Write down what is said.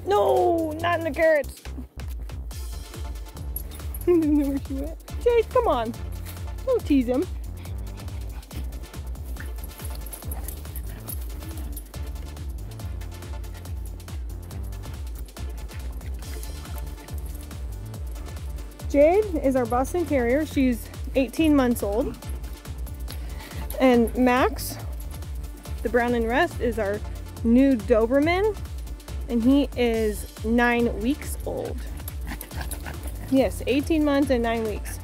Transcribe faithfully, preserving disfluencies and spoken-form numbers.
No, not in the carrots. I didn't know where she went. Chase, come on. Don't tease him. Jade is our Boston Terrier. She's eighteen months old. And Max, the brown and rust, is our new Doberman. And he is nine weeks old. Yes, eighteen months and nine weeks.